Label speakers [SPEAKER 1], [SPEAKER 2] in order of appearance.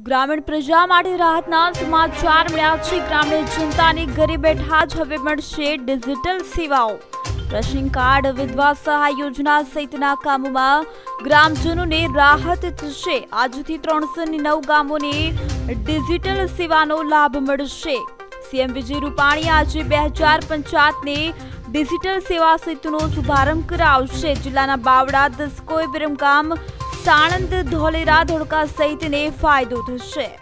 [SPEAKER 1] ग्रामीण प्रजा માટે રાહતના સમાચાર મળ્યા છે। ગ્રામીણ જનતાને ઘરે બેઠા જ હવે મળશે ડિજિટલ સેવાઓ। રેશન કાર્ડ, વિધવા સહાય યોજના સહિતના કામોમાં ગ્રામજનોને રાહત થશે। આજથી 309 ગામોને ડિજિટલ સેવાનો લાભ મળશે। સીએમ વિજય રૂપાણી આજે 2000 પંચાયતને ડિજિટલ સેવા સેતુનો શુભારંભ કરાવશે। જિલ્લાના બાવડા, દસકોઈ, વિરમગામ, સાણંદ, ધોલેરા, ધોળકા સહિતને ફાયદો થશે।